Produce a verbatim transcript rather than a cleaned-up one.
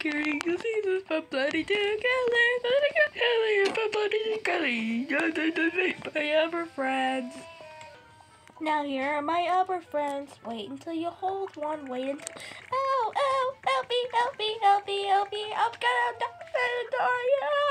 Carrying the seasons from bloody to Kelly, Kelly, from bloody to Kelly. My other friends. Now here are my other friends. Wait until you hold one. Wait until. Oh, oh, help me, help me, help me, help me. I'm gonna die.